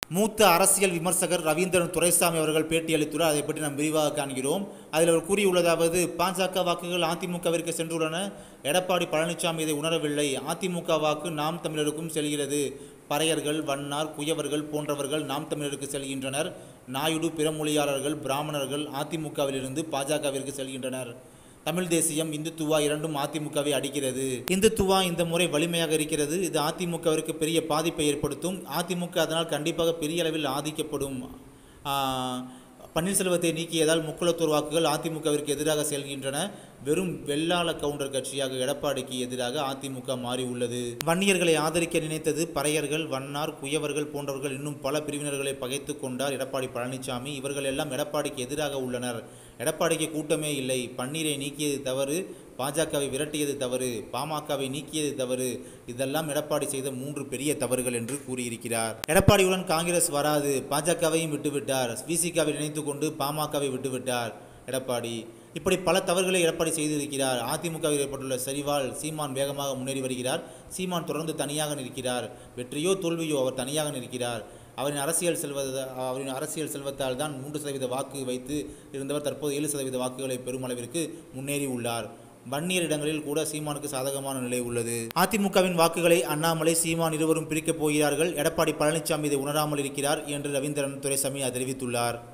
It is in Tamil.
மூத்த அரசியல் விமர்சகர் ரவீந்திரன் துரைசாமி அவர்கள் பேட்டியளித்துள்ளார். அதை பற்றி நாம் விரிவாக காண்கிறோம். அதில் அவர் கூறியுள்ளதாவது, பாஜக வாக்குகள் அதிமுகவிற்கு சென்றுள்ளன. எடப்பாடி பழனிசாமி இதை உணரவில்லை. அதிமுக வாக்கு நாம் தமிழருக்கும் செல்கிறது. பறையர்கள், வண்ணார், குயவர்கள் போன்றவர்கள் நாம் தமிழருக்கு செல்கின்றனர். நாயுடு, பிறமொழியாளர்கள், பிராமணர்கள் அதிமுகவிலிருந்து பாஜகவிற்கு செல்கின்றனர். தமிழ் தேசியம், இந்துத்துவா இரண்டும் அதிமுகவை அடிக்கிறது. இந்துத்துவா இந்த முறை வலிமையாக இருக்கிறது. இது அதிமுகவிற்கு பெரிய பாதிப்பை ஏற்படுத்தும். அதிமுக அதனால் கண்டிப்பாக பெரிய அளவில் ஆதிக்கப்படும். பன்னீர்செல்வத்தை நீக்கியதால் முக்குளத்தூர் வாக்குகள் அதிமுகவிற்கு எதிராக செல்கின்றன. வெறும் வெள்ளாள கவுண்டர் கட்சியாக எடப்பாடிக்கு எதிராக அதிமுக மாறி உள்ளது. வன்னியர்களை ஆதரிக்க நினைத்தது பறையர்கள், வண்ணார், குயவர்கள் போன்றவர்கள் இன்னும் பல பிரிவினர்களை பகைத்து கொண்டார் எடப்பாடி பழனிசாமி. இவர்கள் எல்லாம் எடப்பாடிக்கு எதிராக உள்ளனர். எடப்பாடிக்கு கூட்டமே இல்லை. பன்னீரை நீக்கியது தவறு, பாஜகவை விரட்டியது தவறு, பாமகவை நீக்கியது தவறு. இதெல்லாம் எடப்பாடி செய்த 3 பெரிய தவறுகள் என்று கூறியிருக்கிறார். எடப்பாடியுடன் காங்கிரஸ் வராது. பாஜகவையும் விட்டுவிட்டார். விசிகாவை நினைத்து கொண்டு பாமகவை விட்டுவிட்டார் எடப்பாடி. இப்படி பல தவறுகளை எடப்பாடி செய்திருக்கிறார். அதிமுகவில் ஏற்பட்டுள்ள சரிவால் சீமான் வேகமாக முன்னேறி வருகிறார். சீமான் தொடர்ந்து தனியாக நிற்கிறார். வெற்றியோ தோல்வியோ அவர் தனியாக நிற்கிறார். அவரின் அரசியல் செல்வத்தால் தான் 3% வாக்கு வைத்து இருந்தவர் தற்போது 7% வாக்குகளை பெறும் அளவிற்கு முன்னேறி உள்ளார். வன்னியர் இடங்களில் கூட சீமானுக்கு சாதகமான நிலை உள்ளது. அதிமுகவின் வாக்குகளை அண்ணாமலை, சீமான் இருவரும் பிரிக்கப் போகிறார்கள். எடப்பாடி பழனிசாமி இதை உணராமல் இருக்கிறார் என்று ரவீந்திரன் துரைசாமி தெரிவித்துள்ளார்.